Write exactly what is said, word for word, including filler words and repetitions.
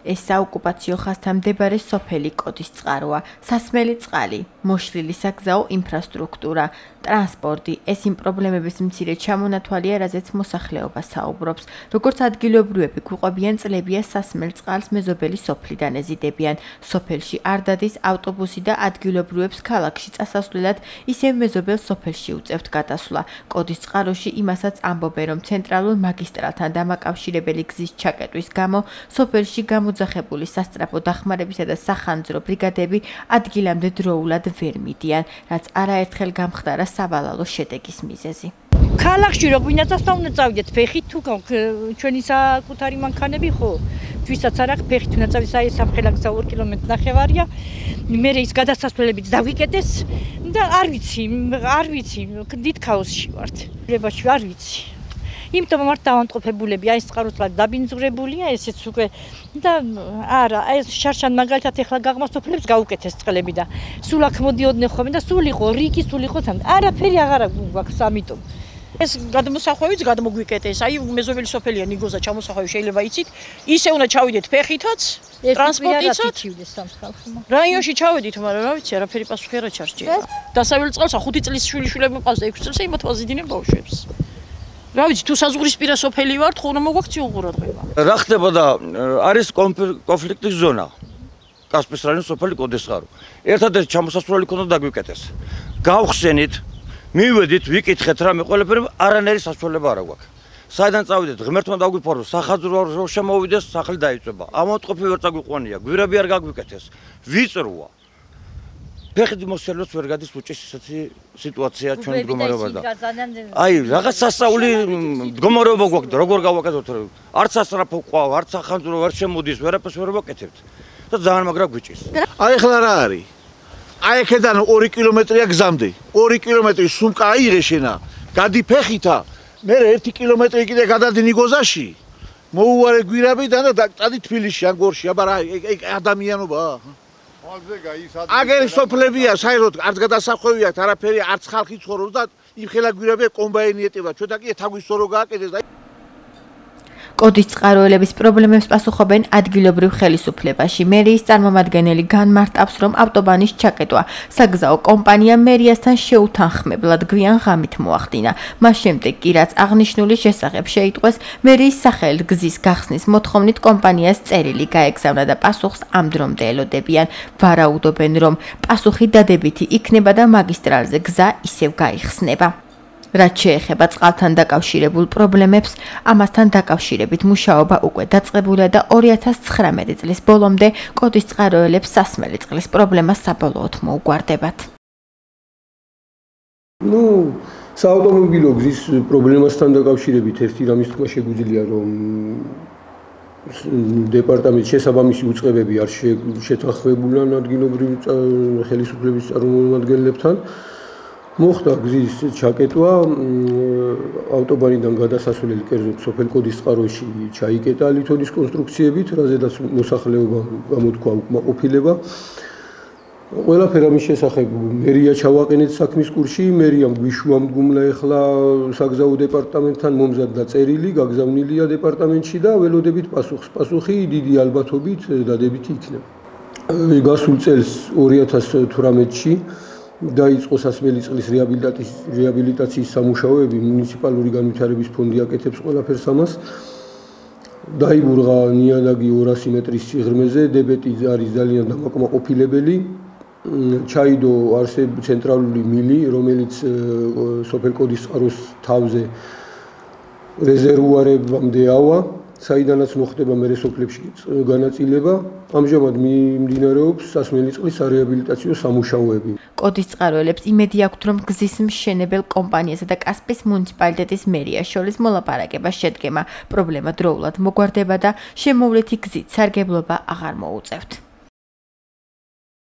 ეს საოკუპაციო ხაზთან მდებარე სოფელი კოდისწყაროა, სასმელი წყალი, მოშლილი საგზაო ინფრასტრუქტურა, ტრანსპორტი, ეს იმ პრობლემების მცირე ჩამონათვალია, რაზეც მოსახლეობა საუბრობს. როგორც ადგილობრივები გვიყვებიან, წლებია სასმელ წყალს მეზობელი სოფლიდან ეზიდებიან. სოფელში არ დადის ავტობუსი და ადგილობრივებს ქალაქში წასასვლელად ისევ მეზობელ სოფელში უწევთ გადასვლა. კოდისწყაროში იმასაც ამბობენ, რომ ცენტრალურ მაგისტრალთან დამაკავშირებელი გზის ჩაკეტვის გამო სოფელში გამოძახებული სასწრაფო დახმარებისა და სახანძრო ბრიგადები ადგილამდე დროულად ვერ მიდიან, რაც არაერთხელ გამხდარა სავალალო შედეგის მიზეზი. ქალაქში რო გვინაცასთან უნდა წავიდეთ ფეხით თუ ჩვენი საკუთარი მანქანები ხო ვისაც არ აქვს ფეხით უნდა წავიდეთ აი სამხელა გზა ორი კილომეტრი ნახევარია მე ის გადასასვლელებიც დავიკეტეს და არ ვიცი არ ვიცი დიდ ქაოსში ვართ ლებაში არ ვიცი იმიტომ რომ არ დავანტყოფებულები აი წყაროწყალ დაბინძურებულია ესეც უკვე და არა აი შარშან მაგალითად ეხლა გაღმასოფლებს გაუკეთეს წყლები და სულ აქ მოდიოდნენ ხოლმე და სულ იყო რიგი სულ იყო თან არაფერი აღარ გვაქვს ამიტომ ეს გადმოსახვევიც გადმოგვიკეტეს აი მეზობელი სოფელია ნიგოზა ჩამოსახვევი შეიძლება იცით ისე უნდა ჩავიდეთ ფეხითაც ტრანსპორტითაც რაიონში ჩავედით მაგრამ რა ვიცი არაფერი პასუხი არ ჩარჩია დასავლელ წყალსა ხუთი წლის შვილიშვილები მყავს და ექვსი წელს იმათ ვაზიდინებ ბავშვებს რა ვიცი თუ საზღვრისპირა სოფელი ვართ ხო უნდა მოგვაქციო ყურადღება რა ხდება და არის კონფლიქტის ზონა კასპიის რაიონის სოფელი კოდისწყარო ერთადერთი ჩამოსასვლელი ქონდა დაგვიკეტეს გავხსენით მივედით ვიკითხეთ რამე ყველაფერი არანაირი სასწავლება არ აქვს საიდან წავიდეთ ღმერთმა დაგვიფარო სახაზრო რო შემოვიდეს სახლი დაიწובה ამოტყოფი ვერ წაგვიყვანია გვირები არ გაგვიკეთეს ვიწროა ფეხით მოსელოს ვერ გადის უჭის ისეთი სიტუაცია ჩვენ მდგომარეობა და აი რაღაც სასწაული მდგომარეობა გვაქვს და როგორ გავაკეთოთ არც სასწრაფო ყვა არც სახანძრო ვერ შემოდის ვერაფერს ვერ ვაკეთებთ და ძალიან მაგრა გვიჭის აი ხლა რა არის აი ეკედან ორი კილომეტრია გზამდე ორი კილომეტრი სუმკა აიღე შენა გადი ფეხითა მე ერთი კილომეტრი კიდე გადადი ნიგოზაში მოუვარე გვირაბიდან და წადი თბილისში ან გორში აბა რა ადამიანობა აგერ სოფლებია საერთოდ არც გადასახვევი აქვს არაფერი არც ხალხი ცხოვრობს და იმ ხელა გვირაბია კომბაინი ეტევა ჩვენ კი თაგვისორო გააკეთეს და კოდისწყაროელების პრობლემებს პასუხობენ ადგილობრივ ხელისუფლებაში. მერიის წარმომადგენელი განმარტავს, რომ ავტობანის ჩაკეტვა საგზაო კომპანია მერიასთან შეუთანხმებლად გვიან ღამით მოახდინა. მას შემდეგ კი რაც აღნიშნული შესახებ შეიტყვეს, მერიის სახელით გზის გახსნის მოთხოვნით კომპანიას წერილი გაეგზავნა და პასუხს ამ დრომდე ელოდებიან. ვარაუდობენ, რომ პასუხი დადებითი იქნება და მაგისტრალზე გზა ისევ გაიხსნება. რაც შეეხება წყალთან დაკავშირებულ პრობლემებს, ამასთან დაკავშირებით მუშაობა უკვე დაწყებულია და ორი ათას ცხრამეტი წლის ბოლომდე კოდისწყაროელებს სასმელი წყლის პრობლემა საბოლოოდ მოუგვარდებათ. ნუ, საავტომობილო გზის პრობლემასთან დაკავშირებით ერთი რამის თქვა შეგვიძლია, რომ დეპარტამენტის შესაბამისი უწყებები არ შეთანხმებულან ადგილობრივი ხელისუფლების წარმომადგენლებთან. მოხდა გზის ჩაკეტვა ავტობანიდან გადასასვლელი კერძოდ სოფელ კოდისწყაროში ჩაიკეტა ლითონის კონსტრუქციებით, რაზედაც მოსახლეობა გამოთქვა უკმაყოფილება. ყველაფერი ამის შესახებ მერია ჩავაყენეთ საქმის კურსში, მერიამ გვიშუამდგომლა ეხლა საგზაო დეპარტამენტთან მომზადდა წერილი, გაგზავნილია დეპარტამენტში და ველოდებით პასუხს. პასუხი დიდი ალბათობით დადებითი იქნება. გასულ წელს ორი ათას თვრამეტში დაიწყო სასმელი წყლის რეაბილიტაციის სამუშაოები მუნიციპალური განვითარების ფონდი აკეთებს ყველაფერს ამას დაიბურღა ნიადაგი ორასი მეტრის სიღრმეზე დებეტი არის ძალიან დამაკმაყოფილებელი ჩაიდო არსებული ცენტრალური მილი რომელიც სოფელ კოდისწყაროს თავზე რეზერვუარებამდე ავა საიდანაც მოხდება მერე სოფლებში განაწილება ამჟამად მიმდინარეობს სასმელი წყლისარეაბილიტაციო სამუშაოები. კოდისწყაროელებს იმედი აქვთ, რომ გზის მშენებელ კომპანიასა და კასპიის მუნიციპალიტეტის მერიას შორის მოლაპარაკება შედგება. პრობლემა დროულად მოგვარდება და შემოვლითი გზით სარგებლობა აღარ მოუწევთ.